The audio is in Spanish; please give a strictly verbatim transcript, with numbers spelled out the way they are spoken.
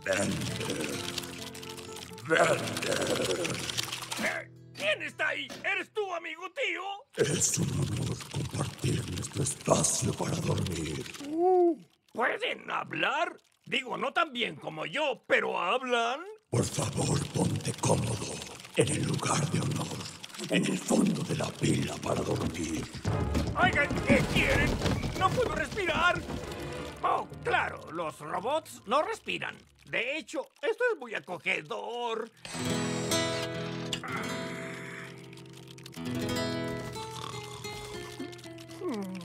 Bender. Bender. Eh, ¿Quién está ahí? ¿Eres tú, amigo tío? Es un honor compartir nuestro espacio para dormir. Uh, ¿Pueden hablar? Digo, no tan bien como yo, pero ¿hablan? Por favor, ponte cómodo. En el lugar de honor. En el fondo de la pila para dormir. Oigan, ¿qué quieren? ¡No puedo respirar! Oh, claro, los robots no respiran. De hecho, esto es muy acogedor. Mm.